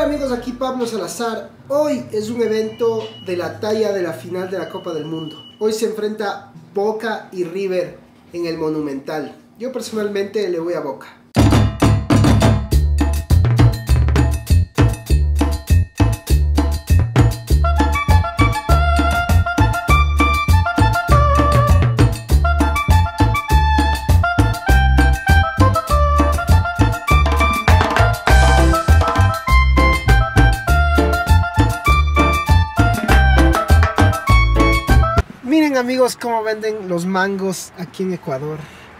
Hola amigos, aquí Pablo Salazar. Hoy es un evento de la talla de la final de la Copa del Mundo. Hoy se enfrenta Boca y River en el Monumental. Yo personalmente le voy a Boca. Miren amigos cómo venden los mangos aquí en Ecuador.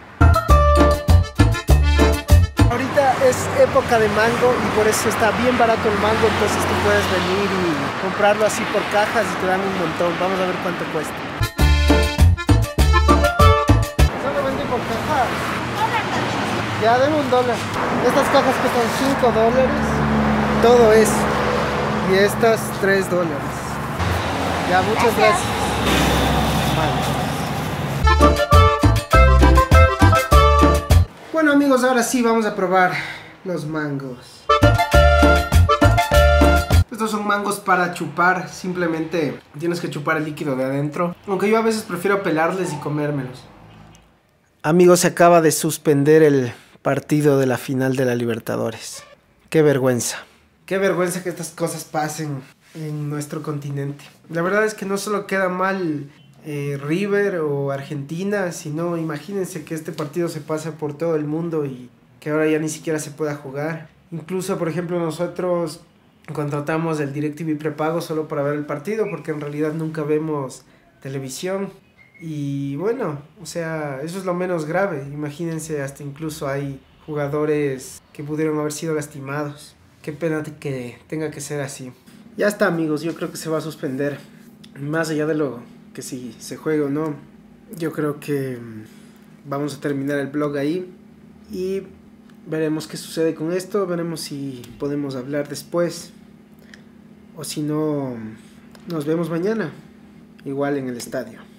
Ahorita es época de mango y por eso está bien barato el mango, entonces tú puedes venir y comprarlo así por cajas y te dan un montón. Vamos a ver cuánto cuesta. Solo venden por cajas. Ya, denme $1. Estas cajas cuestan $5. Todo eso. Y estas $3. Ya, muchas gracias. Bueno amigos, ahora sí vamos a probar los mangos. Estos son mangos para chupar, simplemente tienes que chupar el líquido de adentro. Aunque yo a veces prefiero pelarles y comérmelos. Amigos, se acaba de suspender el partido de la final de la Libertadores. Qué vergüenza. Qué vergüenza que estas cosas pasen en nuestro continente. La verdad es que no solo queda mal River o Argentina, sino imagínense que este partido se pasa por todo el mundo y que ahora ya ni siquiera se pueda jugar. Incluso, por ejemplo, nosotros contratamos el DirecTV prepago solo para ver el partido, porque en realidad nunca vemos televisión. Y bueno, o sea, eso es lo menos grave. Imagínense, hasta incluso hay jugadores que pudieron haber sido lastimados. Qué pena que tenga que ser así. Ya está amigos, yo creo que se va a suspender. Más allá de lo que si se juega o no, yo creo que vamos a terminar el vlog ahí y veremos qué sucede con esto, veremos si podemos hablar después o si no, nos vemos mañana, igual en el estadio.